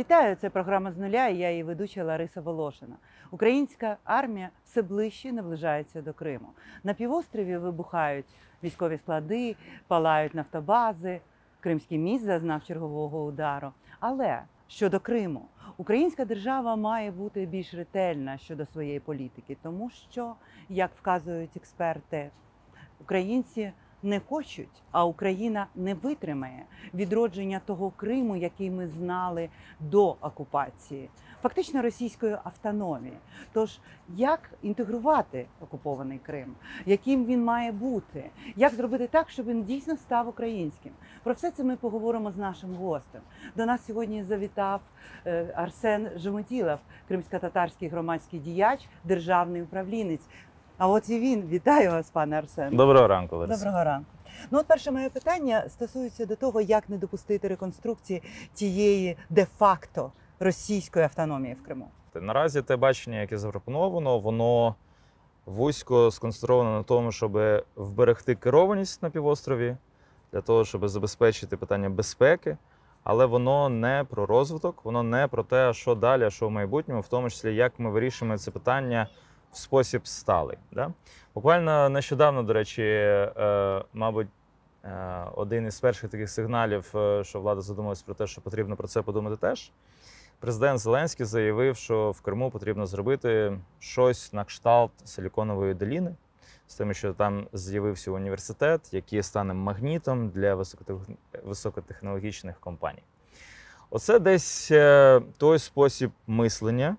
Вітаю! Це програма «З нуля» і я її ведуча Лариса Волошина. Українська армія все ближче наближається до Криму. На півострові вибухають військові склади, палають нафтобази. Кримський міст зазнав чергового удару. Але щодо Криму, українська держава має бути більш ретельна щодо своєї політики, тому що, як вказують експерти, українці не хочуть, а Україна не витримає відродження того Криму, який ми знали до окупації, фактично російської автономії. Тож, як інтегрувати окупований Крим? Яким він має бути? Як зробити так, щоб він дійсно став українським? Про все це ми поговоримо з нашим гостем. До нас сьогодні завітав Арсен Жеметілов, кримсько-татарський громадський діяч, державний управлінець. А от і він. Вітаю вас, пане Арсене. Доброго ранку, Лариса. Доброго ранку. Ну, от перше моє питання стосується до того, як не допустити реконструкції тієї де-факто російської автономії в Криму. Наразі те бачення, яке запропоновано, воно вузько сконцентровано на тому, щоб вберегти керованість на півострові, для того, щоб забезпечити питання безпеки, але воно не про розвиток, воно не про те, що далі, а що в майбутньому, в тому числі, як ми вирішуємо це питання в спосіб сталий. Да? Буквально нещодавно, до речі, мабуть, один із перших таких сигналів, що влада задумалась про те, що потрібно про це подумати теж. Президент Зеленський заявив, що в Криму потрібно зробити щось на кшталт Силіконової доліни, з тим, що там з'явився університет, який стане магнітом для високотехнологічних компаній. Оце десь той спосіб мислення,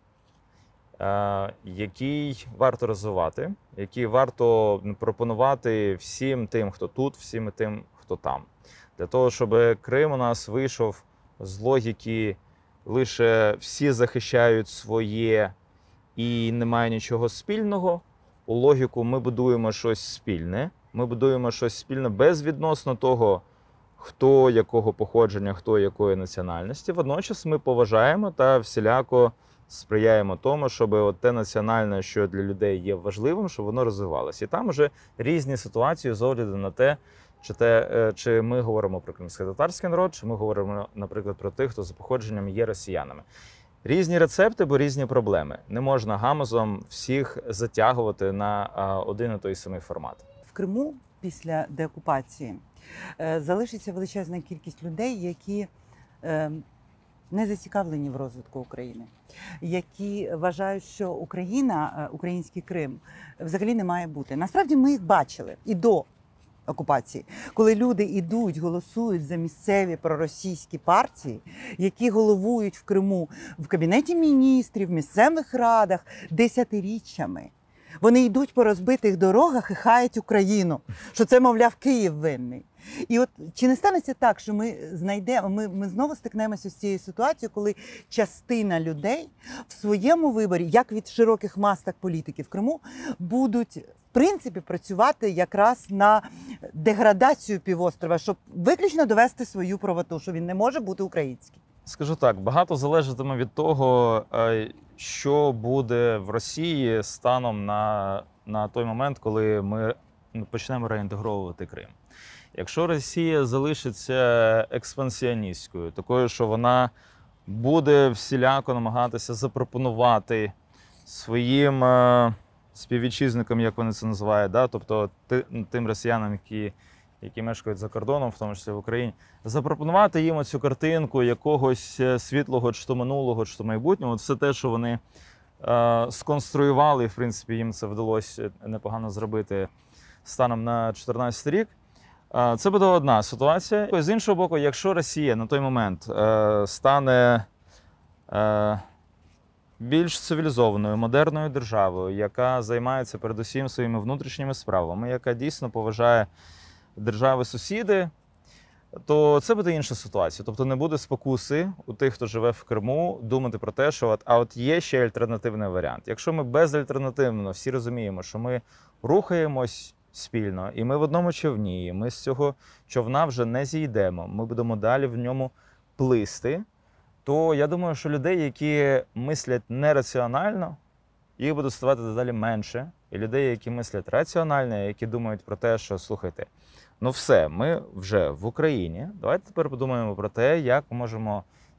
який варто розвивати, який варто пропонувати всім тим, хто тут, всім тим, хто там. Для того, щоб Крим у нас вийшов з логіки лише всі захищають своє і немає нічого спільного, у логіку ми будуємо щось спільне, ми будуємо щось спільне безвідносно того, хто якого походження, хто якої національності. Водночас ми поважаємо та всіляко сприяємо тому, щоб от те національне, що для людей є важливим, щоб воно розвивалося. І там вже різні ситуації з огляду на те, чи ми говоримо про кримсько-татарський народ, чи ми говоримо, наприклад, про тих, хто за походженням є росіянами. Різні рецепти, бо різні проблеми. Не можна гамузом всіх затягувати на один і той самий формат. В Криму після деокупації залишиться величезна кількість людей, які не зацікавлені в розвитку України, які вважають, що Україна, український Крим взагалі не має бути. Насправді ми їх бачили і до окупації, коли люди йдуть, голосують за місцеві проросійські партії, які головують в Криму в Кабінеті міністрів, в місцевих радах десятиріччями. Вони йдуть по розбитих дорогах і хаять Україну, що це, мовляв, Київ винний. І от чи не станеться так, що ми знову стикнемося з цією ситуацією, коли частина людей в своєму виборі, як від широких мас, так політиків в Криму, будуть, в принципі, працювати якраз на деградацію півострова, щоб виключно довести свою правоту, що він не може бути українським? Скажу так, багато залежатиме від того, що буде в Росії станом на той момент, коли ми почнемо реінтегровувати Крим. Якщо Росія залишиться експансіоністською, такою, що вона буде всіляко намагатися запропонувати своїм співвітчизникам, як вони це називають, да? Тобто тим росіянам, які мешкають за кордоном, в тому числі в Україні, запропонувати їм оцю картинку якогось світлого, чи то минулого, чи то майбутнього. Все те, що вони сконструювали, і, в принципі, їм це вдалося непогано зробити станом на 2014 рік. Це буде одна ситуація. З іншого боку, якщо Росія на той момент стане більш цивілізованою, модерною державою, яка займається передусім своїми внутрішніми справами, яка дійсно поважає держави-сусіди, то це буде інша ситуація. Тобто не буде спокуси у тих, хто живе в Криму, думати про те, що от є ще альтернативний варіант. Якщо ми безальтернативно всі розуміємо, що ми рухаємось спільно, і ми в одному човні, і ми з цього човна вже не зійдемо, ми будемо далі в ньому плисти, то я думаю, що людей, які мислять нераціонально, їх буде ставати дедалі менше. І людей, які мислять раціонально, які думають про те, що, слухайте, ну все, ми вже в Україні, давайте тепер подумаємо про те, як ми можемо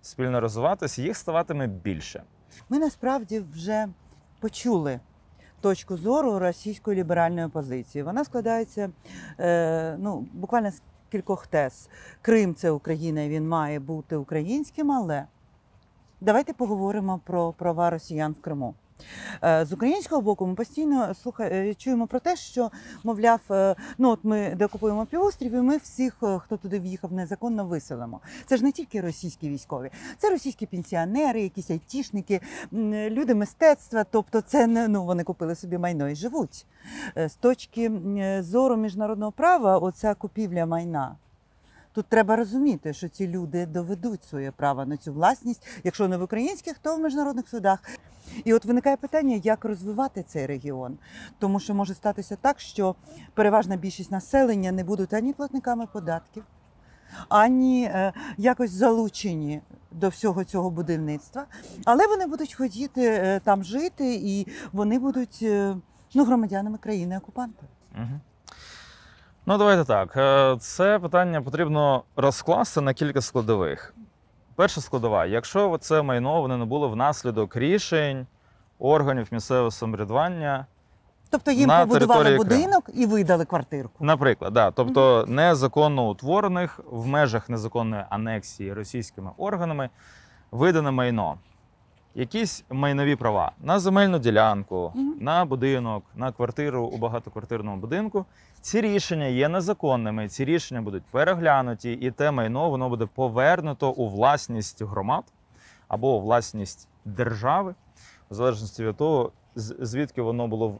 спільно розвиватися, їх ставатиме більше. Ми насправді вже почули точку зору російської ліберальної опозиції. Вона складається буквально з кількох тез. Крим – це Україна, і він має бути українським, але давайте поговоримо про права росіян в Криму. З українського боку ми постійно чуємо про те, що, мовляв, ми деокупуємо півострів, і ми всіх, хто туди в'їхав незаконно, виселимо. Це ж не тільки російські військові, це російські пенсіонери, якісь айтішники, люди мистецтва, тобто це вони купили собі майно і живуть. З точки зору міжнародного права, оця купівля майна. Тут треба розуміти, що ці люди доведуть своє право на цю власність, якщо не в українських, то в міжнародних судах. І от виникає питання, як розвивати цей регіон. Тому що може статися так, що переважна більшість населення не будуть ані платниками податків, ані якось залучені до всього цього будівництва. Але вони будуть хотіти там жити, і вони будуть громадянами країни-окупанта. Угу. Давайте так. Це питання потрібно розкласти на кілька складових. Перша складова. Якщо це майно воно не було внаслідок рішень органів місцевого самоврядування. Тобто їм побудували будинок і видали квартирку. Наприклад, да. Тобто незаконно утворених в межах незаконної анексії російськими органами видане майно. Якісь майнові права на земельну ділянку, на будинок, на квартиру у багатоквартирному будинку. Ці рішення є незаконними, ці рішення будуть переглянуті, і те майно воно буде повернуто у власність громад або у власність держави, в залежності від того, звідки воно було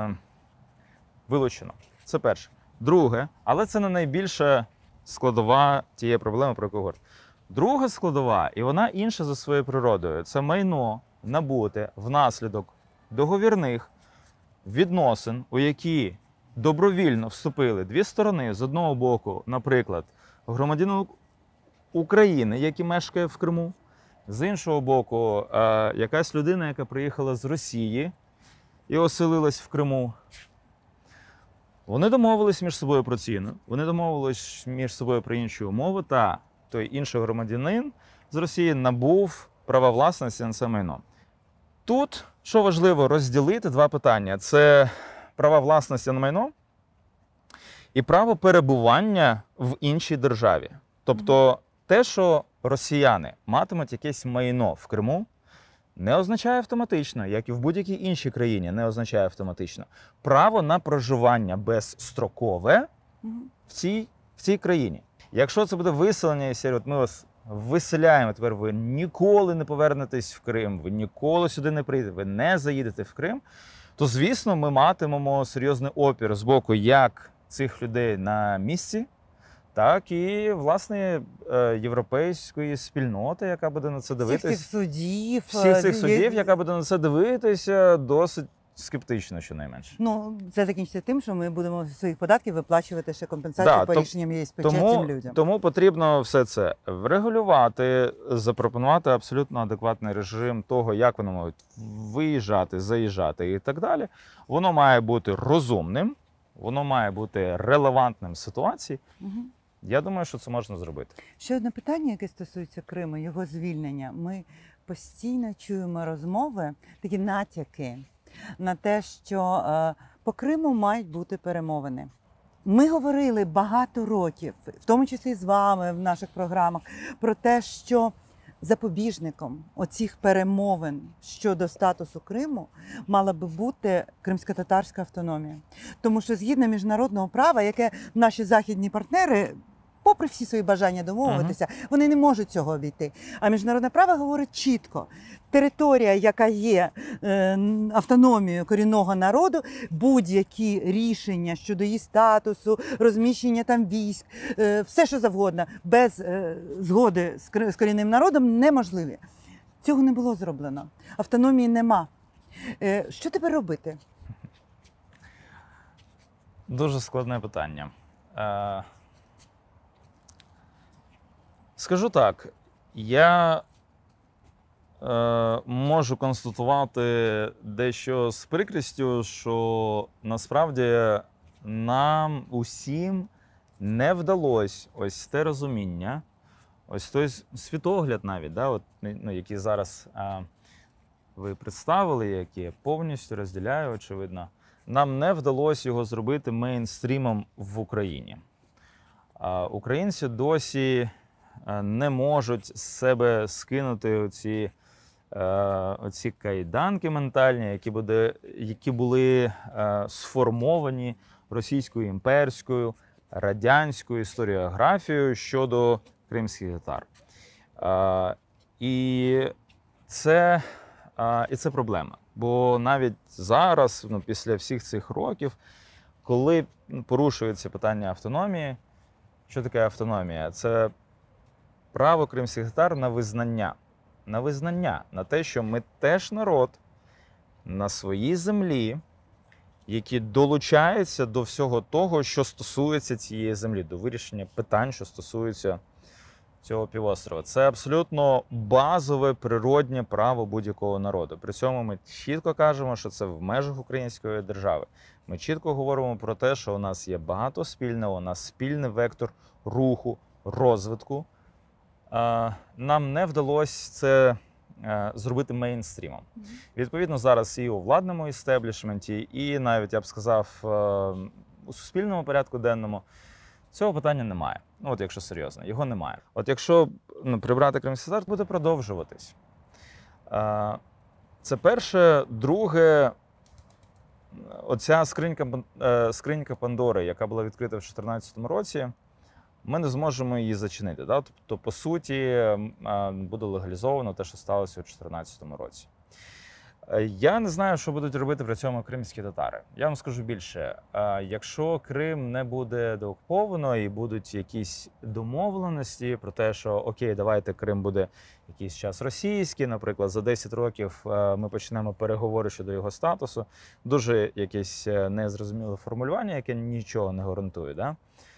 вилучено. Це перше. Друге, але це не найбільша складова тієї проблеми, про яку говорю. Друга складова, і вона інша за своєю природою, це майно набуте внаслідок договірних відносин, у які добровільно вступили дві сторони. З одного боку, наприклад, громадянин України, який мешкає в Криму, з іншого боку, якась людина, яка приїхала з Росії і оселилась в Криму. Вони домовились між собою про ціну, вони домовились між собою про інші умови, та той інший громадянин з Росії набув права власності на це майно. Тут, що важливо, розділити два питання. Це права власності на майно і право перебування в іншій державі. Тобто те, що росіяни матимуть якесь майно в Криму, не означає автоматично, як і в будь-якій іншій країні, не означає автоматично право на проживання безстрокове в цій країні. Якщо це буде виселення, і серед ми вас виселяємо, тепер ви ніколи не повернетесь в Крим, ви ніколи сюди не прийдете, ви не заїдете в Крим, то, звісно, ми матимемо серйозний опір з боку як цих людей на місці, так і, власне, європейської спільноти, яка буде на це дивитися. Всіх цих судів, яка буде на це дивитися досить скептично, щонайменше. Це закінчиться тим, що ми будемо з своїх податків виплачувати ще компенсацію по рішенням ЄСПЧ цим людям. Тому потрібно все це врегулювати, запропонувати абсолютно адекватний режим того, як вони можуть виїжджати, заїжджати і так далі. Воно має бути розумним, воно має бути релевантним ситуації. Я думаю, що це можна зробити. Ще одне питання, яке стосується Криму, його звільнення. Ми постійно чуємо розмови, такі натяки на те, що по Криму мають бути перемовини. Ми говорили багато років, в тому числі з вами в наших програмах, про те, що запобіжником оцих перемовин щодо статусу Криму мала би бути кримсько-татарська автономія. Тому що згідно міжнародного права, яке наші західні партнери, попри всі свої бажання домовитися, вони не можуть цього обійти. А міжнародне право говорить чітко. Територія, яка є автономією корінного народу, будь-які рішення щодо її статусу, розміщення там військ, все що завгодно, без згоди з корінним народом неможливі. Цього не було зроблено. Автономії нема. Що тепер робити? Дуже складне питання. Скажу так, я можу констатувати дещо з прикрістю, що насправді нам усім не вдалося ось те розуміння ось той світогляд навіть, да, от, ну, який зараз ви представили, який я повністю розділяю, очевидно, нам не вдалося його зробити мейнстрімом в Україні. Українці досі не можуть з себе скинути оці кайданки ментальні, які були сформовані російською імперською, радянською історіографією щодо кримських татар. І це проблема. Бо навіть зараз, ну, після всіх цих років, коли порушується питання автономії, що таке автономія? Це право кримських татар на визнання. На те, що ми теж народ на своїй землі, які долучаються до всього того, що стосується цієї землі, до вирішення питань, що стосуються цього півострова. Це абсолютно базове природнє право будь-якого народу. При цьому ми чітко кажемо, що це в межах української держави. Ми чітко говоримо про те, що у нас є багато спільного, у нас спільний вектор руху, розвитку. Нам не вдалося це зробити мейнстрімом. Відповідно, зараз і у владному істеблішменті, і навіть, я б сказав, у суспільному порядку денному цього питання немає. Ну, от якщо серйозно, його немає. От якщо прибрати кримський татар, буде продовжуватись. Це перше. Друге, оця скринька Пандори, яка була відкрита в 2014 році, ми не зможемо її зачинити. Да? Тобто, по суті, буде легалізовано те, що сталося у 2014 році. Я не знаю, що будуть робити при цьому кримські татари. Я вам скажу більше. Якщо Крим не буде деокуповано і будуть якісь домовленості про те, що окей, давайте Крим буде якийсь час російський, наприклад, за 10 років ми почнемо переговори щодо його статусу, дуже якесь незрозуміле формулювання, яке нічого не гарантує. Да?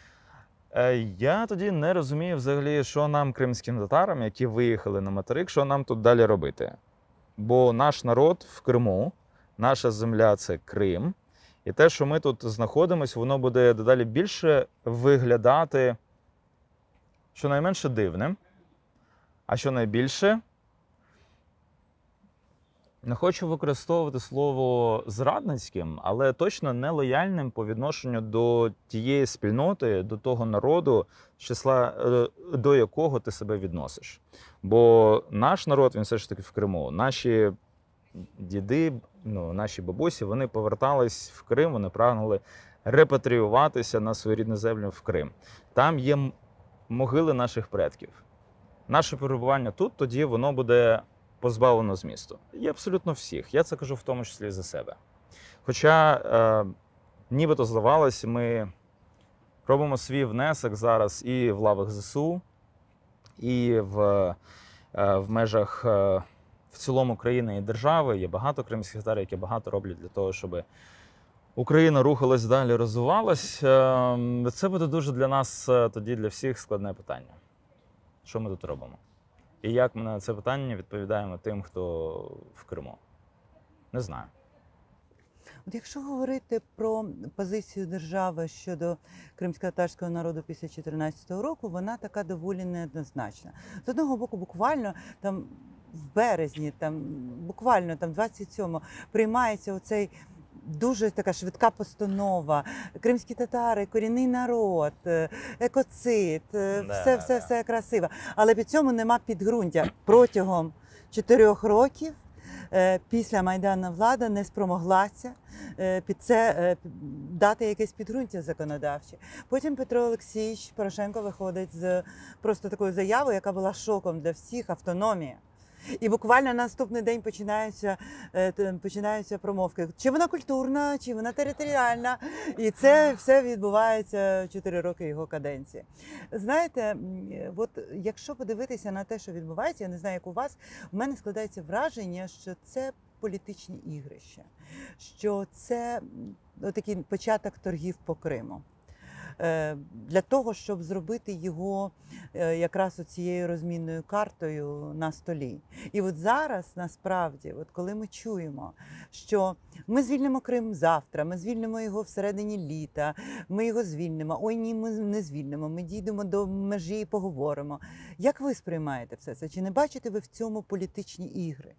Я тоді не розумію взагалі, що нам, кримським татарам, які виїхали на материк, що нам тут далі робити. Бо наш народ в Криму, наша земля – це Крим. І те, що ми тут знаходимося, воно буде дедалі більше виглядати щонайменше дивним, а щонайбільше, не хочу використовувати слово зрадницьким, але точно не лояльним по відношенню до тієї спільноти, до того народу, з числа до якого ти себе відносиш. Бо наш народ, він все ж таки в Криму. Наші діди, наші бабусі, вони повертались в Крим, вони прагнули репатріюватися на свою рідну землю в Крим. Там є могили наших предків. Наше перебування тут, тоді воно буде позбавлено змісту. І абсолютно всіх. Я це кажу в тому числі за себе. Хоча, нібито здавалось, ми робимо свій внесок зараз і в лавах ЗСУ, і в межах в цілому країни і держави. Є багато кримських татар, які багато роблять для того, щоб Україна рухалась далі, розвивалась. Це буде дуже для нас, тоді для всіх, складне питання. Що ми тут робимо? І як ми на це питання відповідаємо тим, хто в Криму? Не знаю. От якщо говорити про позицію держави щодо кримськотатарського народу після 2014 року, вона така доволі неоднозначна. З одного боку, буквально там в березні, буквально 27-го приймається оцей дуже така швидка постанова. Кримські татари, корінний народ, екоцид, все красиво. Але під цьому нема підґрунтя. Протягом 4 років після Майдану влада не спромоглася під це дати якесь підґрунтя законодавче. Потім Петро Олексійович Порошенко виходить з просто такою заявою, яка була шоком для всіх – автономія. І буквально на наступний день починаються промовки. Чи вона культурна, чи вона територіальна. І це все відбувається 4 роки його каденції. Знаєте, от якщо подивитися на те, що відбувається, я не знаю, як у вас, в мене складається враження, що це політичні ігрища, що це такий початок торгів по Криму. для того, щоб зробити його якраз оцією розмінною картою на столі. І от зараз, насправді, от коли ми чуємо, що ми звільнимо Крим завтра, ми звільнимо його всередині літа, ми його звільнимо, ой ні, ми не звільнимо, ми дійдемо до межі і поговоримо. Як ви сприймаєте все це? Чи не бачите ви в цьому політичні ігри?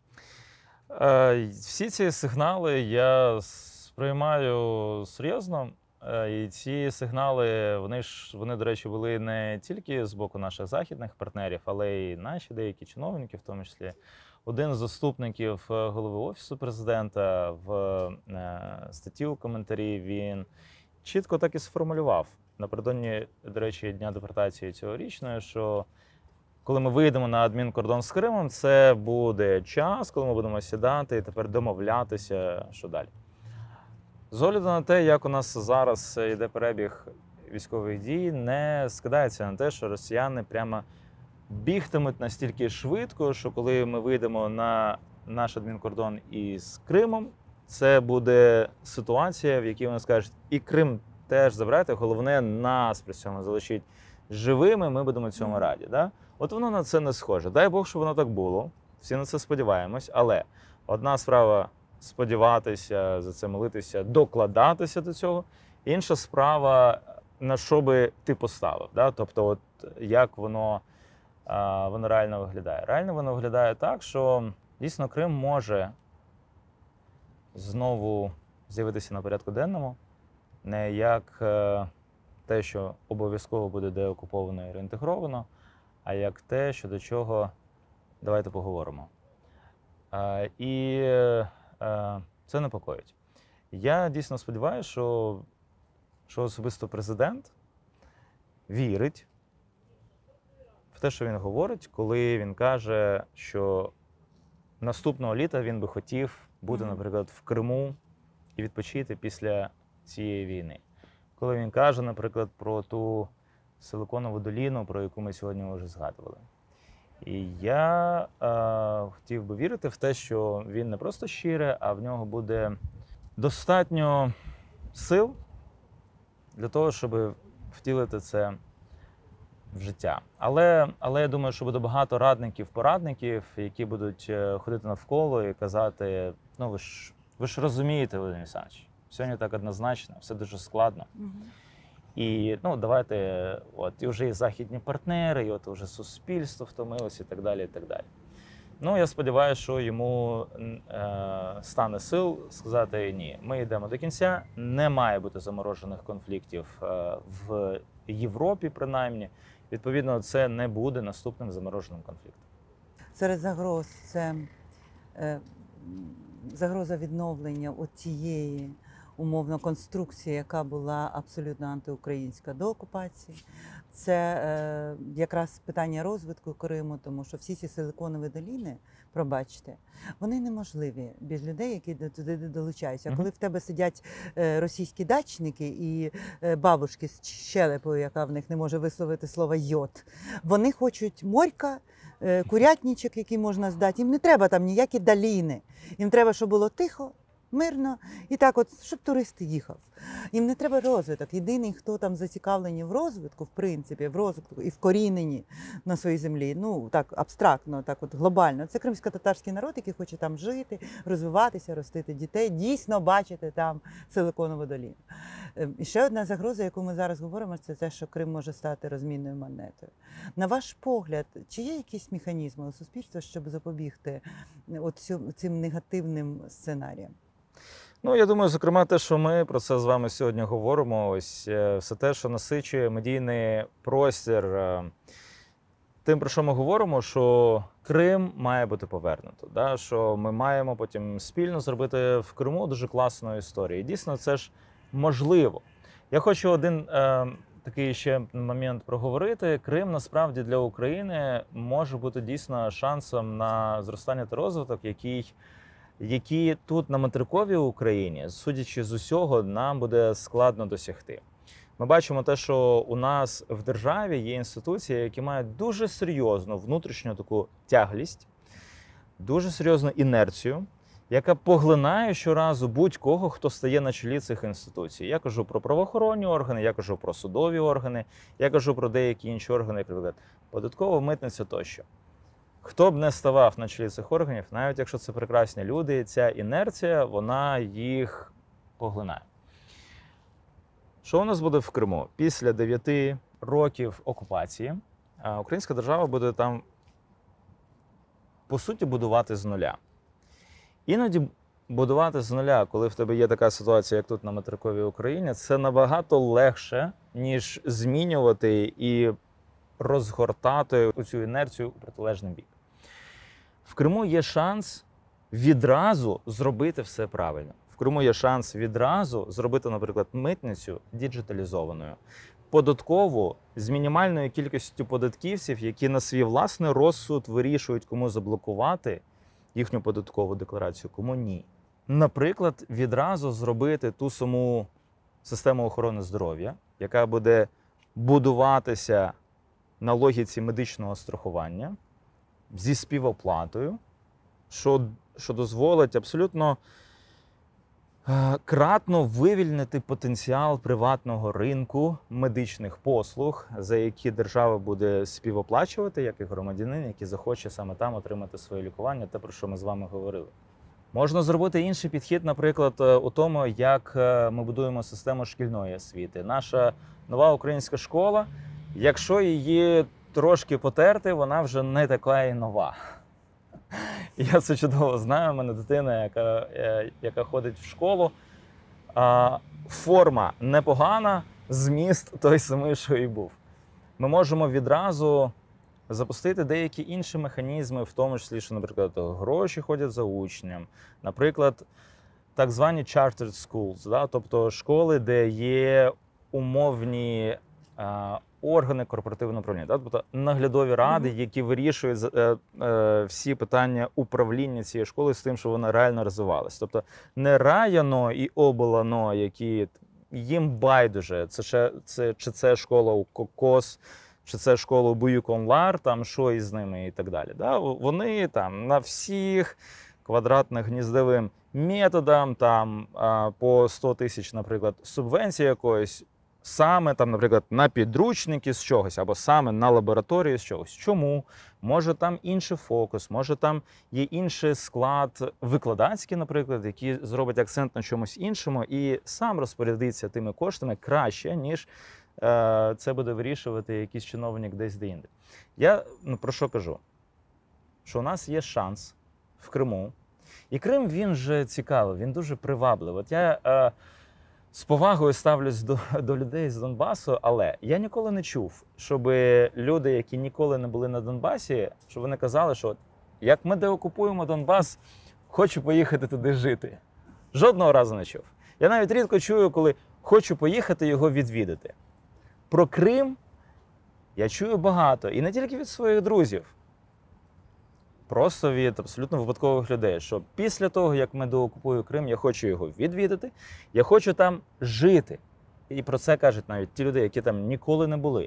Всі ці сигнали я сприймаю серйозно. І ці сигнали, вони, до речі, були не тільки з боку наших західних партнерів, але й наші деякі чиновники, в тому числі. Один з заступників голови Офісу президента в статті у коментарі, він чітко так і сформулював напередодні, до речі, Дня депортації цьогорічної, що коли ми вийдемо на адмінкордон з Кримом, це буде час, коли ми будемо сідати і тепер домовлятися, що далі. З огляду на те, як у нас зараз йде перебіг військових дій, не скидається на те, що росіяни прямо бігтимуть настільки швидко, що коли ми вийдемо на наш адмінкордон із Кримом, це буде ситуація, в якій вони скажуть, і Крим теж забирайте, головне нас при цьому залишіть живими, ми будемо цьому раді. Да? От воно на це не схоже. Дай Бог, щоб воно так було, всі на це сподіваємось, але одна справа сподіватися, за це молитися, докладатися до цього. Інша справа, на що би ти поставив. Да? Тобто, от як воно реально виглядає. Реально воно виглядає так, що дійсно Крим може знову з'явитися на порядку денному, не як те, що обов'язково буде деокуповано і реінтегровано, а як те, що до чого давайте поговоримо. І це непокоїть. Я дійсно сподіваюся, що особисто президент вірить в те, що він говорить, коли він каже, що наступного літа він би хотів бути, наприклад, в Криму і відпочити після цієї війни. Коли він каже, наприклад, про ту Силиконову доліну, про яку ми сьогодні вже згадували. І я хотів би вірити в те, що він не просто щире, а в нього буде достатньо сил для того, щоб втілити це в життя. Але я думаю, що буде багато радників, які будуть ходити навколо і казати, ну ви ж розумієте, Володимир Олександрович, сьогодні так однозначно, все дуже складно. І давайте, і вже і західні партнери, і от вже суспільство втомилося і так далі, і так далі. Я сподіваюся, що йому стане сил сказати ні, ми йдемо до кінця, не має бути заморожених конфліктів в Європі, принаймні. Відповідно, це не буде наступним замороженим конфліктом. Серед загроз це загроза відновлення цієї умовно конструкції, яка була абсолютно антиукраїнська до окупації. Це якраз питання розвитку Криму, тому що всі ці силиконові доліни, пробачте, вони неможливі без людей, які туди долучаються. А коли в тебе сидять російські дачники і бабушки з щелепою, яка в них не може висловити слово «йод», вони хочуть морька, курятничок, який можна здати. Їм не треба там ніякі доліни. Їм треба, щоб було тихо, мирно, і так от, щоб турист їхав. Їм не треба розвиток. Єдиний, хто там зацікавлені в розвитку, в принципі, в розвитку і вкоріненні на своїй землі, так абстрактно, так от глобально, це кримсько-татарський народ, який хоче там жити, розвиватися, ростити дітей, дійсно бачити там Силиконову доліну. І ще одна загроза, яку ми зараз говоримо, це те, що Крим може стати розмінною монетою. На ваш погляд, чи є якісь механізми у суспільства, щоб запобігти цим негативним сценаріям? Я думаю, зокрема, те, що ми про це з вами сьогодні говоримо, ось все те, що насичує медійний простір тим, про що ми говоримо, що Крим має бути повернуто, да? Що ми маємо потім спільно зробити в Криму дуже класну історію. І дійсно, це ж можливо. Я хочу один такий ще момент проговорити. Крим, насправді, для України може бути дійсно шансом на зростання та розвиток, які тут на материковій Україні, судячи з усього, нам буде складно досягти. Ми бачимо те, що у нас в державі є інституції, які мають дуже серйозну внутрішню таку тяглість, дуже серйозну інерцію, яка поглинає щоразу будь-кого, хто стає на чолі цих інституцій. Я кажу про правоохоронні органи, я кажу про судові органи, я кажу про деякі інші органи, як, наприклад, податкова, митниця тощо. Хто б не ставав на чолі цих органів, навіть якщо це прекрасні люди, ця інерція, вона їх поглинає. Що у нас буде в Криму? Після 9 років окупації українська держава буде там, по суті, будувати з нуля. Іноді будувати з нуля, коли в тебе є така ситуація, як тут на материковій Україні, це набагато легше, ніж змінювати і розгортати цю інерцію у протилежний бік. В Криму є шанс відразу зробити все правильно. В Криму є шанс відразу зробити, наприклад, митницю діджиталізованою, податкову з мінімальною кількістю податківців, які на свій власний розсуд вирішують, кому заблокувати їхню податкову декларацію, кому ні. Наприклад, відразу зробити ту саму систему охорони здоров'я, яка буде будуватися на логіці медичного страхування зі співоплатою, що дозволить абсолютно кратно вивільнити потенціал приватного ринку медичних послуг, за які держава буде співоплачувати, як і громадянин, який захоче саме там отримати своє лікування, те, про що ми з вами говорили. Можна зробити інший підхід, наприклад, у тому, як ми будуємо систему шкільної освіти. Наша нова українська школа, якщо її трошки потерти, вона вже не така і нова. Я це чудово знаю, у мене дитина, яка ходить в школу. Форма непогана, зміст той самий, що і був. Ми можемо відразу запустити деякі інші механізми, в тому числі, що, наприклад, гроші ходять за учнем. Наприклад, так звані chartered schools, да? Тобто школи, де є умовні органи корпоративного управління, да? Тобто наглядові ради, які вирішують всі питання управління цієї школи з тим, щоб вона реально розвивалась. Тобто не районо і облано, які їм байдуже, чи це школа у Кокос, чи це школа у Буюк-Онлар, там що із ними і так далі. Да? Вони там на всіх квадратних гніздовим методам, там по 100 тисяч, наприклад, субвенції якоїсь, саме там, наприклад, на підручники з чогось, або саме на лабораторію з чогось. Чому? Може там інший фокус, може там є інший склад викладацький, наприклад, який зробить акцент на чомусь іншому і сам розпорядиться тими коштами краще, ніж це буде вирішувати якийсь чиновник десь де-інде. Я про що кажу? Що у нас є шанс в Криму. І Крим, він же цікавий, він дуже привабливий. От я з повагою ставлюсь до людей з Донбасу, але я ніколи не чув, щоб люди, які ніколи не були на Донбасі, щоб вони казали, що як ми деокупуємо Донбас, хочу поїхати туди жити. Жодного разу не чув. Я навіть рідко чую, коли хочу поїхати його відвідати. Про Крим я чую багато, і не тільки від своїх друзів, просто від абсолютно випадкових людей, що після того, як ми доокупуємо Крим, я хочу його відвідати, я хочу там жити. І про це кажуть навіть ті люди, які там ніколи не були.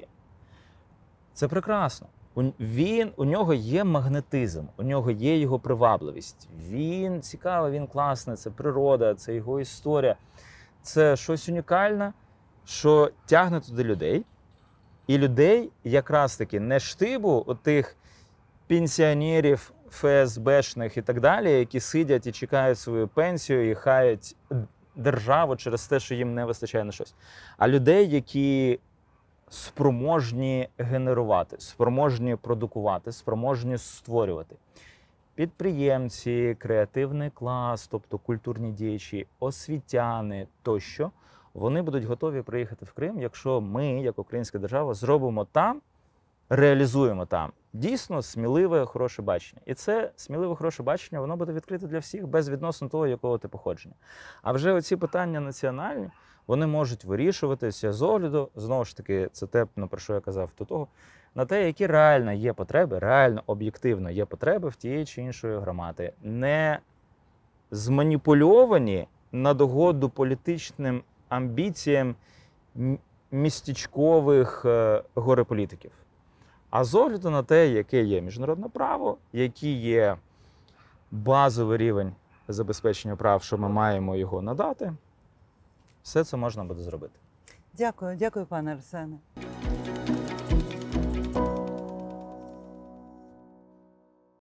Це прекрасно. У нього є магнетизм, у нього є його привабливість. Він цікавий, він класний, це природа, це його історія. Це щось унікальне, що тягне туди людей. І людей якраз таки не штибу отих пенсіонерів, ФСБшних і так далі, які сидять і чекають свою пенсію і хаять державу через те, що їм не вистачає на щось. А людей, які спроможні генерувати, спроможні продукувати, спроможні створювати. Підприємці, креативний клас, тобто культурні діячі, освітяни тощо, вони будуть готові приїхати в Крим, якщо ми, як українська держава, зробимо там, реалізуємо там дійсно сміливе, хороше бачення. І це сміливе, хороше бачення, воно буде відкрите для всіх, без відносно того, якого ти походження. А вже оці питання національні, вони можуть вирішуватися з огляду, знову ж таки, це те, про що я казав до того, на те, які реально є потреби, реально, об'єктивно є потреби в тієї чи іншої громади. Не зманіпульовані на догоду політичним амбіціям містечкових горе-політиків. А з огляду на те, яке є міжнародне право, який є базовий рівень забезпечення прав, що ми маємо його надати, все це можна буде зробити. Дякую, дякую, пане Арсене.